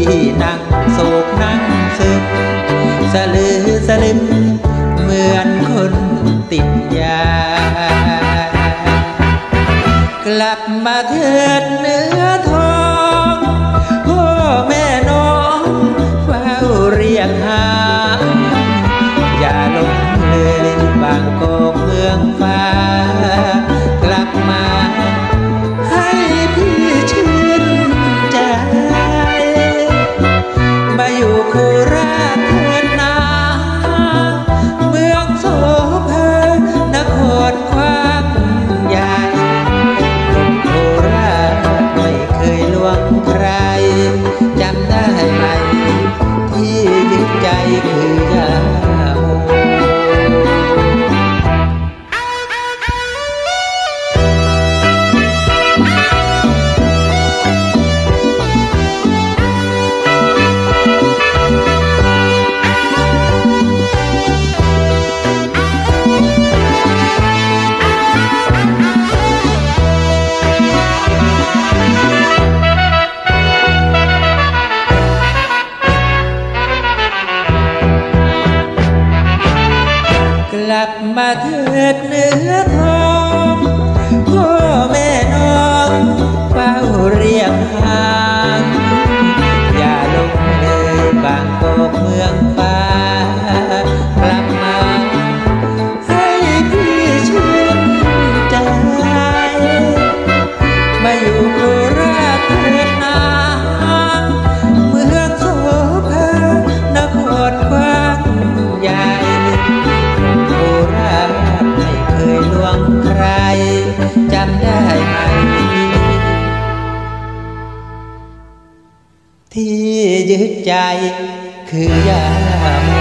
นั่งโศกนั่งซึมสะลือสะลึมเหมือนคนติดยากลับมาเถิดเนื้อทองพ่อแม่น้องเฝ้าเรียกหาอย่าลงเลยบางกอกเมืองฟ้ากลับมาให้พี่ชื่นใจมาอยู่โคราชเถิดนาเมืองโสภานครกว้างใหญ่หนุ่มโคราชไม่เคยลวงใครจำได้ไหมที่ยึดใจคือยาโมกลับมาเถิดเนื้อทองพ่อแม่น้องเฝ้าเรียกหาอย่าลงเลยบางกอกเมืองฟ้ากลับมาให้พี่ชื่นใจมาอยู่โคราชเถิดนาเมืองโสภานครกว้างใหญ่ไม่เคยลวงใครจำได้ไหมที่ยึดใจคือยาโม